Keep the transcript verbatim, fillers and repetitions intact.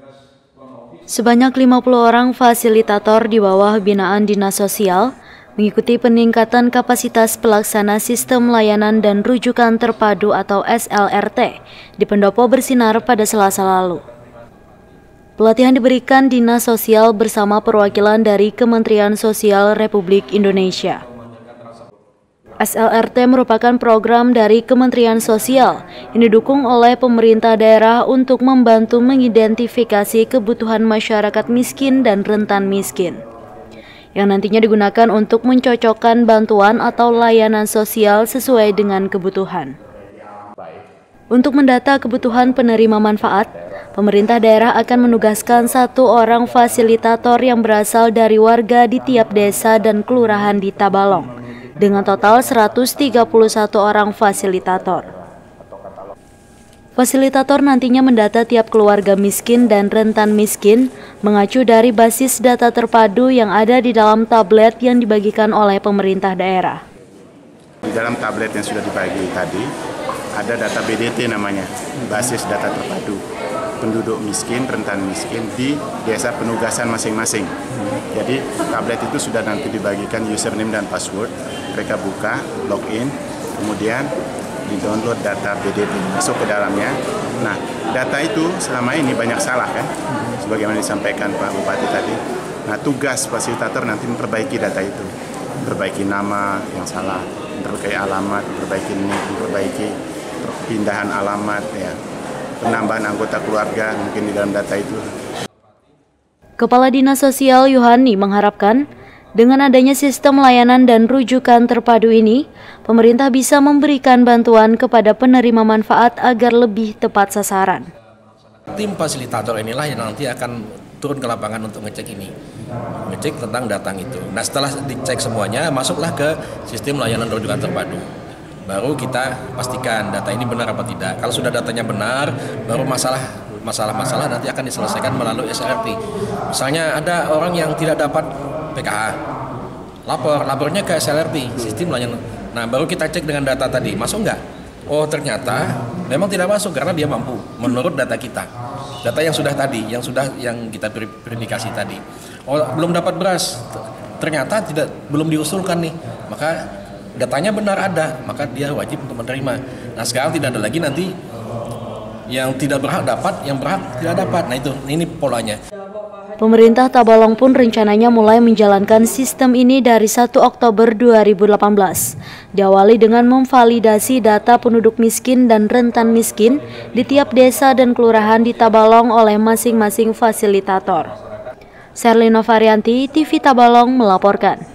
Sebanyak lima puluh orang fasilitator di bawah binaan Dinas Sosial mengikuti peningkatan kapasitas pelaksana Sistem Layanan dan Rujukan Terpadu atau S L R T di Pendopo Bersinar pada Selasa lalu. Pelatihan diberikan Dinas Sosial bersama perwakilan dari Kementerian Sosial Republik Indonesia. S L R T merupakan program dari Kementerian Sosial yang didukung oleh pemerintah daerah untuk membantu mengidentifikasi kebutuhan masyarakat miskin dan rentan miskin, yang nantinya digunakan untuk mencocokkan bantuan atau layanan sosial sesuai dengan kebutuhan. Untuk mendata kebutuhan penerima manfaat, pemerintah daerah akan menugaskan satu orang fasilitator yang berasal dari warga di tiap desa dan kelurahan di Tabalong, dengan total seratus tiga puluh satu orang fasilitator. Fasilitator nantinya mendata tiap keluarga miskin dan rentan miskin mengacu dari basis data terpadu yang ada di dalam tablet yang dibagikan oleh pemerintah daerah. Di dalam tablet yang sudah dibagi tadi, ada data B D T namanya, basis data terpadu penduduk miskin, rentan miskin di desa penugasan masing-masing. Jadi tablet itu sudah nanti dibagikan username dan password, mereka buka, login, kemudian di-download data B D T, masuk ke dalamnya. Nah, data itu selama ini banyak salah kan, sebagaimana disampaikan Pak Bupati tadi. Nah, tugas fasilitator nanti memperbaiki data itu, memperbaiki nama yang salah, memperbaiki alamat, memperbaiki nik, memperbaiki pindahan alamat, ya, penambahan anggota keluarga mungkin di dalam data itu. Kepala Dinas Sosial Yohani mengharapkan dengan adanya sistem layanan dan rujukan terpadu ini, pemerintah bisa memberikan bantuan kepada penerima manfaat agar lebih tepat sasaran. Tim fasilitator inilah yang nanti akan turun ke lapangan untuk ngecek ini, ngecek tentang datang itu. Nah, setelah dicek semuanya, masuklah ke sistem layanan rujukan terpadu. Baru kita pastikan data ini benar apa tidak. Kalau sudah datanya benar, baru masalah masalah-masalah nanti akan diselesaikan melalui S L R T. Misalnya ada orang yang tidak dapat P K H, lapor, lapornya ke S L R T, sistem layanan. Nah, baru kita cek dengan data tadi, masuk nggak? Oh, ternyata memang tidak masuk karena dia mampu menurut data kita. Data yang sudah tadi, yang sudah yang kita beri indikasi tadi. Oh, belum dapat beras, ternyata tidak belum diusulkan nih, maka datanya benar ada, maka dia wajib untuk menerima. Nah, sekarang tidak ada lagi nanti yang tidak berhak dapat, yang berhak tidak dapat. Nah, itu ini polanya. Pemerintah Tabalong pun rencananya mulai menjalankan sistem ini dari satu Oktober dua ribu delapan belas. Diawali dengan memvalidasi data penduduk miskin dan rentan miskin di tiap desa dan kelurahan di Tabalong oleh masing-masing fasilitator. Serlina Varianti, T V Tabalong melaporkan.